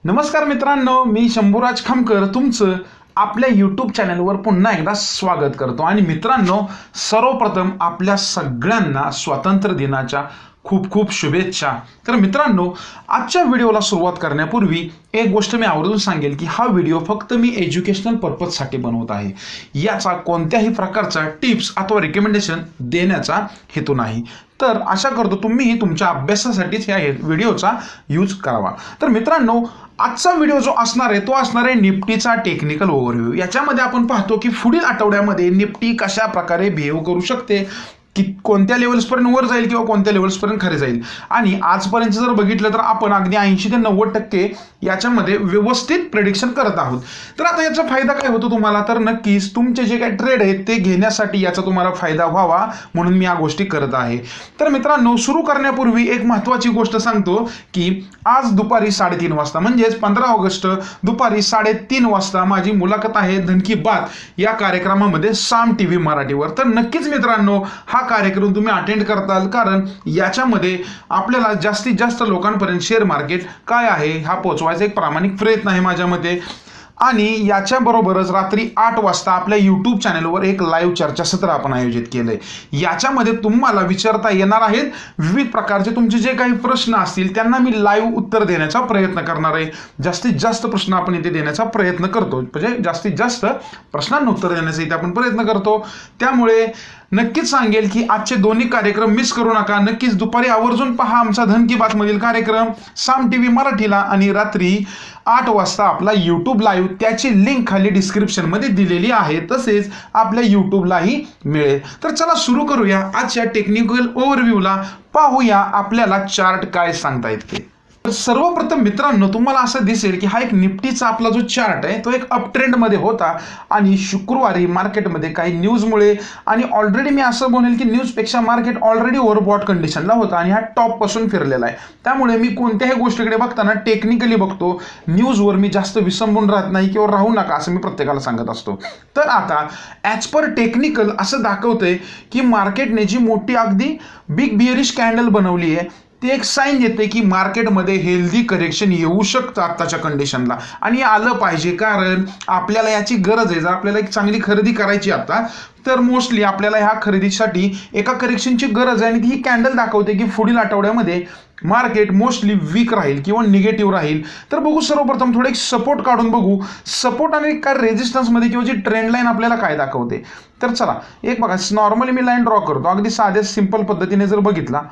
नमस्कार मित्रांनो, मी शंभूराज खामकर तुमचं आपल्या यूट्यूब चॅनलवर पुन्हा एकदा स्वागत करतो। आणि मित्रांनो, सर्वप्रथम आपल्या सगळ्यांना स्वातंत्र्य दिनाच्या खूप खूप शुभेच्छा। तर मित्रांनो, आजच्या व्हिडिओला सुरुवात करण्यापूर्वी एक गोष्ट मी आवर्जून सांगेल की हा व्हिडिओ फक्त मी एज्युकेशनल पर्पजसाठी बनवत आहे। याचा कोणत्याही प्रकारचा टिप्स अथवा रिकमेंडेशन देण्याचा हेतू नाही। तर आशा करतो तुम्हीही तुमच्या अभ्यासासाठीच या व्हिडिओचा यूज करावा। तर मित्रांनो, आजचा व्हिडिओ जो असणार आहे तो असणार आहे निफ्टीचा टेक्निकल ओव्हरव्ह्यू। याच्यामध्ये आपण पाहतो की पुढील आठवड्यामध्ये निफ्टी कशा प्रकारे बिहेव करू शकते, की कोणत्या लेवल्सपर्यंत वर जाईल किंवा कोणत्या लेवल्सपर्यंत खाली जाईल। आणि आजपर्यंत जर बघितलं तर आपण अगदी 80 ते 90% याच्यामध्ये व्यवस्थित प्रेडिक्शन करत आहोत। तर आता याचा फायदा काय होतो तुम्हाला, तर नक्कीच तुमचे जे काही ट्रेड आहेत ते घेण्यासाठी याचा तुम्हाला फायदा व्हावा म्हणून मी या गोष्टी करत आहे। तर मित्रांनो, सुरू करण्यापूर्वी एक महत्त्वाची गोष्ट सांगतो की आज दुपारी 3:30 वाजता म्हणजेच 15 ऑगस्ट दुपारी 3:30 वाजता माझी मुलाखत आहे धन की बात या कार्यक्रमामध्ये साम टीव्ही मराठीवर। तर नक्कीच मित्रांनो, हा कार्यक्रम तुम्ही अटेंड करताल, कारण याच्यामध्ये आपल्याला जास्तीत जास्त लोकांपर्यंत शेअर मार्केट काय आहे हा पोहोचवायचा एक प्रामाणिक प्रयत्न आहे माझ्या मते। आणि याच्याबरोबरच रात्री 8 वाजता आपल्या यूट्यूब चॅनलवर एक लाईव्ह चर्चासत्र आपण आयोजित केलंय। याच्यामध्ये तुम्हाला विचारता येणार आहेत विविध प्रकारचे तुमचे जे काही प्रश्न असतील त्यांना मी लाईव्ह उत्तर देण्याचा प्रयत्न करणार आहे। जास्तीत जास्त प्रश्न आपण इथे देण्याचा प्रयत्न करतो, म्हणजे जास्तीत जास्त प्रश्नांना उत्तर देण्याचा इथे आपण प्रयत्न करतो। त्यामुळे नक्कीच सांगेल की आजचे दोन्ही कार्यक्रम मिस करू नका। नक्कीच दुपारी आवर्जून पहा आमचा धन की बात मधील कार्यक्रम साम टीव्ही मराठीला, आणि रात्री 8 वाजता आपला यूट्यूब लाईव्ह, त्याची लिंक खाली डिस्क्रिप्शन मध्ये दिलेली आहे, तसेच आपल्या यूट्यूबलाही मिळेल। तर चला सुरू करूया आजच्या टेक्निकल ओव्हरव्ह्यूला। पाहूया आपल्याला चार्ट काय सांगतायत ते। तर सर्वप्रथम मित्रांनो, तुम्हाला असं दिसेल की हा एक निफ्टीचा आपला जो चार्ट आहे तो एक अप ट्रेंड मध्ये होता, आणि शुक्रवारी मार्केटमध्ये काही न्यूजमुळे, आणि ऑलरेडी मी असं बोलेल की न्यूजपेक्षा मार्केट ऑलरेडी ओव्हरबॉट कंडिशनला होता आणि हा टॉप पासून फिरलेला आहे। त्यामुळे मी कोणत्याही गोष्टीकडे बघताना टेक्निकली बघतो, न्यूजवर मी जास्त विसंबून राहत नाही किंवा राहू नका असं मी प्रत्येकाला सांगत असतो। तर आता ॲज पर टेक्निकल असं दाखवतंय की मार्केटने जी मोठी अगदी बिग बिअरिश कॅन्डल बनवली आहे ते एक साईन देते की मार्केटमध्ये हेल्दी करेक्शन येऊ शकतं आत्ताच्या कंडिशनला, आणि आलं पाहिजे, कारण आपल्याला याची गरज आहे। जर आपल्याला एक चांगली खरेदी करायची आता, तर मोस्टली आपल्याला ह्या खरेदीसाठी एका करेक्शनची गरज आहे, आणि ही कॅन्डल दाखवते की पुढील आठवड्यामध्ये मार्केट मोस्टली वीक राहील किंवा निगेटिव्ह राहील। तर बघू, सर्वप्रथम थोडे सपोर्ट काढून बघू, सपोर्ट आणि काय रेजिस्टन्समध्ये किंवा जी ट्रेंड लाईन आपल्याला काय दाखवते। तर चला एक बघा, नॉर्मली मी लाईन ड्रॉ करतो अगदी साध्या सिंपल पद्धतीने। जर बघितला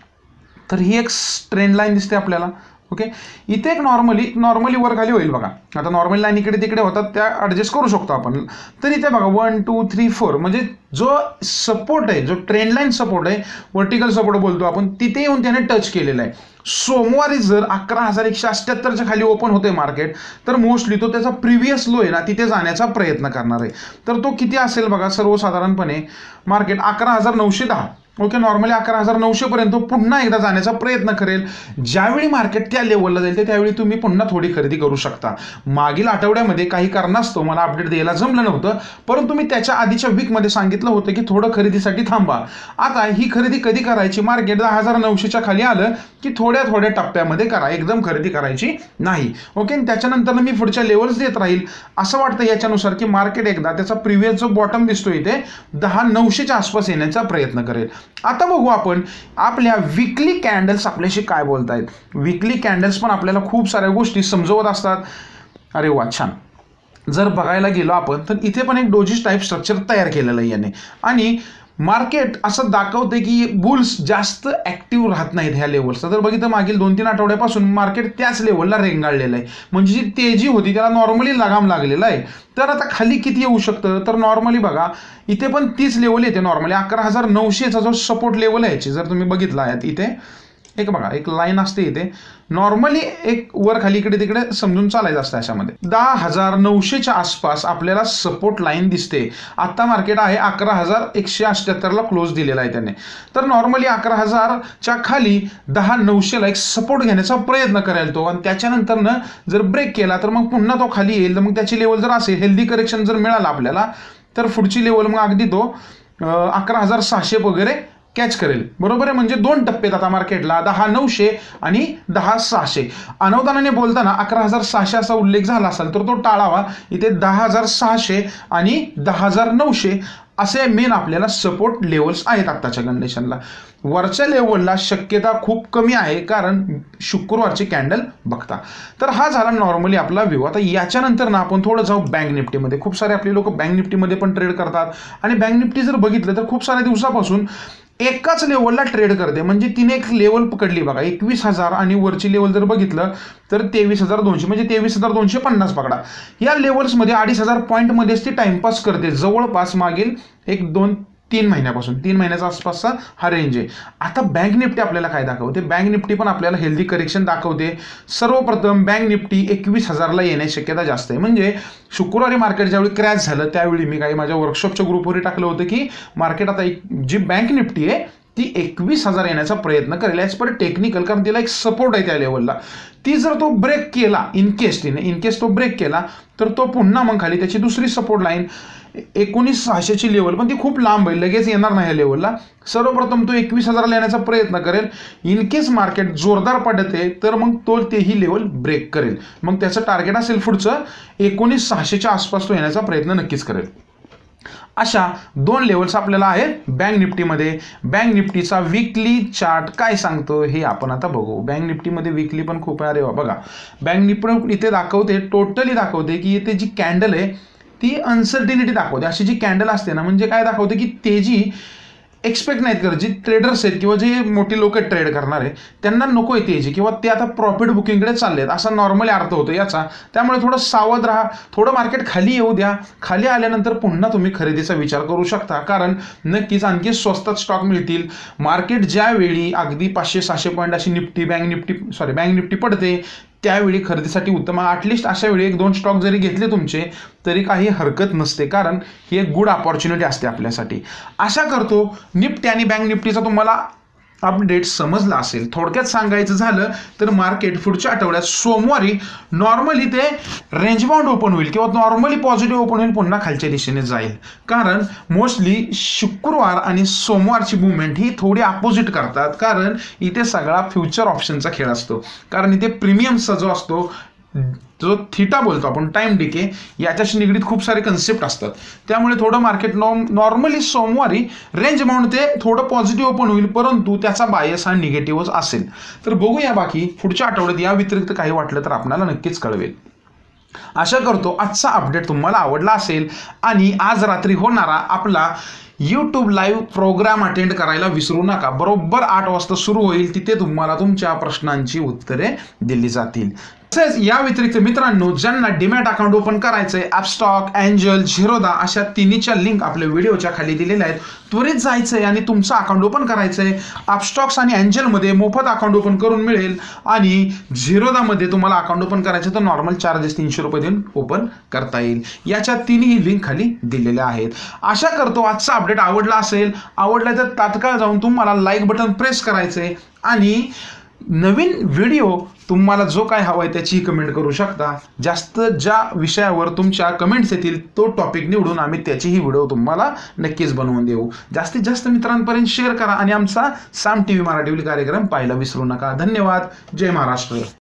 तर ही एक ट्रेंड लाईन दिसते आपल्याला, ओके। इथे एक नॉर्मली वर खाली होईल बघा। आता नॉर्मल लाईन इकडे तिकडे होतात, त्या ॲडजस्ट करू शकतो आपण। तर इथे बघा 1 2 3 4 म्हणजे जो सपोर्ट आहे, जो ट्रेंड लाईन सपोर्ट आहे, व्हर्टिकल सपोर्ट बोलतो आपण, तिथे येऊन त्याने टच केलेला आहे। सोमवारी जर 11,178च्या खाली ओपन होते मार्केट, तर मोस्टली तो त्याचा प्रिव्हियस लो आहे ना तिथे जाण्याचा प्रयत्न करणार आहे। तर तो किती असेल बघा, सर्वसाधारणपणे मार्केट 11,910, ओके। नॉर्मली 11,900 पर्यंत पुन्हा एकदा जाण्याचा प्रयत्न करेल। ज्यावेळी मार्केट त्या लेवलला जाईल त्यावेळी तुम्ही पुन्हा थोडी खरेदी करू शकता। मागील आठवड्यामध्ये काही कारणास्तव मला अपडेट द्यायला जमलं नव्हतं, परंतु मी त्याच्या आधीच्या वीकमध्ये सांगितलं होतं की थोडं खरेदीसाठी थांबा। आता ही खरेदी कधी करायची, मार्केट 10,900च्या खाली आलं की थोड्या थोड्या टप्प्यामध्ये करा, एकदम खरेदी करायची नाही, ओके। त्याच्यानंतर मी पुढच्या लेवल्स देत राहील। असं वाटतं याच्यानुसार की मार्केट एकदा त्याचा प्रिव्हियस जो बॉटम दिसतोय इथे 10,900च्या आसपास येण्याचा प्रयत्न करेल। आता बघू आपण आपल्या वीकली कॅन्डल्स आपल्याशी काय बोलतायत। वीकली कॅन्डल्स पण आपल्याला खूप साऱ्या गोष्टी समजवत असतात। अरे वा, छान। जर बघायला गेलो आपण तर इथे पण एक डोजी टाईप स्ट्रक्चर तयार केलेलं आहे याने, आणि मार्केट असं दाखवते की बुल्स जास्त ऍक्टिव्ह राहत नाहीत ह्या लेवल्सला। तर बघितलं मागील 2-3 आठवड्यापासून मार्केट त्याच लेवलला रेंगाळलेलं आहे, म्हणजे जी तेजी होती त्याला नॉर्मली लगाम लागलेला आहे। तर आता खाली किती येऊ शकतं, तर नॉर्मली बघा इथे पण तीच लेवल येते। नॉर्मली 11,900चा जो सपोर्ट लेवल आहे, जर तुम्ही बघितला आहे इथे एक बघा एक लाईन असते इथे, नॉर्मली एक वर खाली इकडे तिकडे समजून चालायचं असतं। अशामध्ये 10,900च्या आसपास आपल्याला सपोर्ट लाईन दिसते। आता मार्केट आहे 11,178ला क्लोज दिलेला आहे त्याने। तर नॉर्मली 11,000च्या खाली 10,900ला एक सपोर्ट घेण्याचा प्रयत्न करेल तो, आणि त्याच्यानंतर जर ब्रेक केला तर मग पुन्हा तो खाली येईल। तर मग त्याची लेवल जर असेल, हेल्दी करेक्शन जर मिळाला आपल्याला, तर पुढची लेवल मग अगदी तो 11,600 वगैरे कॅच करेल, बरोबर आहे. म्हणजे 2 टप्प्यात आता मार्केटला 10,900 आणि 10,600. अनवधानाने बोलताना 11,600 असा उल्लेख झाला असेल तर तो टाळावा. इथे 10,600 आणि 10,900 असे मेन आपल्याला सपोर्ट लेवल्स आहेत आत्ताच्या कंडिशनला. वरच्या लेवलला शक्यता खूप कमी आहे कारण शुक्रवारची कॅन्डल बघता. तर हा झाला नॉर्मली आपला व्ह्यू. आता याच्यानंतर ना आपण थोडं जाऊ बँक निफ्टीमध्ये. खूप सारे आपले लोक बँक निफ्टीमध्ये पण ट्रेड करतात आणि बँक निफ्टी जर बघितलं तर खूप साऱ्या दिवसापासून एकाच लेवलला ट्रेड करते. म्हणजे तिने एक लेवल पकडली बघा 21,000 आणि वरची लेवल जर बघितलं तर 23,200 म्हणजे 23,250 पकडा. या लेवल्समध्ये 2,500 पॉईंटमध्येच ती टाइमपास करते जवळपास मागील 1-2-3 महिन्यापासून. 3 महिन्याचा आसपासचा हा रेंज आहे. आता बँक निफ्टी आपल्याला काय दाखवते? बँक निफ्टी पण आपल्याला हेल्दी करेक्शन दाखवते. सर्वप्रथम बँक निफ्टी 21,000ला येण्याची शक्यता जास्त आहे. म्हणजे शुक्रवारी मार्केट ज्यावेळी क्रॅश झालं त्यावेळी मी काही माझ्या वर्कशॉपच्या ग्रुपवर टाकलं होतं की मार्केट आता जी बँक निफ्टी आहे ती 21,000 येण्याचा प्रयत्न करेल ॲज पर टेक्निकल, कारण तिला एक सपोर्ट आहे त्या लेवलला. ती जर तो ब्रेक केला इन केस तो ब्रेक केला तर तो पुन्हा मग खाली त्याची दुसरी सपोर्ट लाईन 19,600ची लेवल, पण ती खूप लांब आहे, लगेच येणार नाही या लेवलला. सर्वप्रथम तो 21,000ला येण्याचा प्रयत्न करेल. इन केस मार्केट जोरदार पडते तर मग तो तेही लेवल ब्रेक करेल. मग त्याचं टार्गेट असेल पुढचं 19,600च्या आसपास तो येण्याचा प्रयत्न नक्कीच करेल. अशा 2 लेवल्स आपल्याला आहेत बँक निफ्टीमध्ये. बँक निफ्टीचा वीकली चार्ट काय सांगतो हे आपण आता बघू. बँक निफ्टीमध्ये वीकली पण खूप आहे. अरे बघा, बँक निफ्टी इथे दाखवते, टोटली दाखवते की इथे जी कॅन्डल आहे ती अनसर्टिनिटी दाखवते. अशी जी कॅन्डल असते ना, म्हणजे काय दाखवते की तेजी एक्सपेक्ट नाहीत करत. जी ट्रेडर्स आहेत किंवा जे मोठी लोक ट्रेड करणारे त्यांना नको आहे तेजी, किंवा ते आता प्रॉफिट बुकिंगकडे चालले आहेत असा नॉर्मली अर्थ होतो याचा. त्यामुळे थोडं सावध राहा. थोडं मार्केट खाली येऊ द्या. खाली आल्यानंतर पुन्हा तुम्ही खरेदीचा विचार करू शकता, कारण नक्कीच आणखी स्वस्तात स्टॉक मिळतील. मार्केट ज्यावेळी अगदी 500-600 पॉईंट अशी बँक निफ्टी पडते त्यावेळी खरेदीसाठी उत्तम. ॲटलिस्ट अशा वेळी 1-2 स्टॉक जरी घेतले तुमचे तरी काही हरकत नसते, कारण ही एक गुड अपॉर्च्युनिटी असते आपल्यासाठी. आशा करतो निफ्टी आणि बँक निफ्टीचा तुम्हाला अपडेट समजला असेल. थोडक्यात सांगायचं झालं तर मार्केट पुढच्या आठवड्यात सोमवारी नॉर्मली ते रेंज बाउंड ओपन होईल किंवा नॉर्मली पॉझिटिव्ह ओपन होईल, पुन्हा खालच्या दिशेने जाईल. कारण मोस्टली शुक्रवार आणि सोमवारची मुवमेंट ही थोडी अपोजिट करतात, कारण इथे सगळा फ्युचर ऑप्शनचा खेळ असतो. कारण इथे प्रीमियमचा जो असतो, जो थीटा बोलतो आपण, टाइम डिके, याच्याशी निगडीत खूप सारे कन्सेप्ट असतात. त्यामुळे थोडं मार्केट नॉर्मली सोमवारी रेंज बाउंड ते थोडं पॉझिटिव्ह ओपन होईल, परंतु त्याचा बायस हा निगेटिव्हच असेल. तर बघूया बाकी पुढच्या आठवड्यात या व्यतिरिक्त काही वाटलं तर आपल्याला नक्कीच कळवेल. आशा करतो आजचा अपडेट तुम्हाला आवडला असेल आणि आज रात्री होणारा आपला यूट्यूब लाईव्ह प्रोग्राम अटेंड करायला विसरू नका. बरोबर 8 वाजता सुरू होईल. तिथे तुम्हाला तुमच्या प्रश्नांची उत्तरे दिली जातील. तसेच या व्यतिरिक्त मित्रांनो, ज्यांना डीमॅट अकाउंट ओपन करायचंय, ॲपस्टॉक, एंजल, झिरोदा अशा तिन्हीच्या लिंक आपल्या व्हिडिओच्या खाली दिलेल्या आहेत. त्वरित जायचंय आणि तुमचं अकाउंट ओपन करायचंय. ॲपस्टॉक्स आणि एंजलमध्ये मोफत अकाउंट ओपन करून मिळेल आणि झिरोदामध्ये तुम्हाला अकाउंट ओपन करायचं तर नॉर्मल चार्जेस 300 रुपये देऊन ओपन करता येईल. याच्या तिन्ही लिंक खाली दिलेल्या आहेत. आशा करतो आजचा अपडेट आवडला असेल. आवडला तर तात्काळ जाऊन तुम्हाला लाईक बटन प्रेस करायचंय आणि नवीन व्हिडिओ तुम्हाला जो काय हवा आहे त्याची कमेंट करू शकता. जास्त ज्या विषयावर तुमच्या कमेंट्स येतील तो टॉपिक निवडून आम्ही त्याचीही व्हिडिओ तुम्हाला नक्कीच बनवून देऊ. जास्तीत जास्त मित्रांपर्यंत शेअर करा आणि आमचा साम TV मराठी कार्यक्रम पाहायला विसरू नका. धन्यवाद. जय महाराष्ट्र.